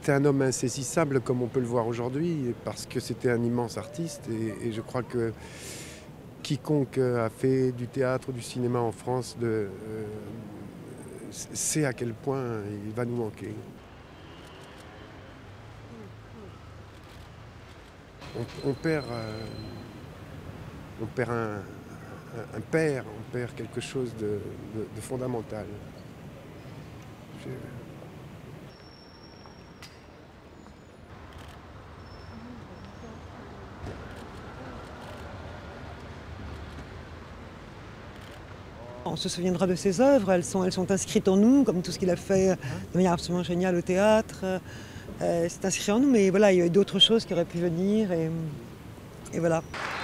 c'était un homme insaisissable comme on peut le voir aujourd'hui, parce que c'était un immense artiste et je crois que quiconque a fait du théâtre ou du cinéma en France sait à quel point il va nous manquer. On perd, on perd un père, on perd quelque chose de fondamental. Je- On se souviendra de ses œuvres, elles sont inscrites en nous, comme tout ce qu'il a fait de manière absolument géniale au théâtre. C'est inscrit en nous, mais voilà, il y a eu d'autres choses qui auraient pu venir et voilà.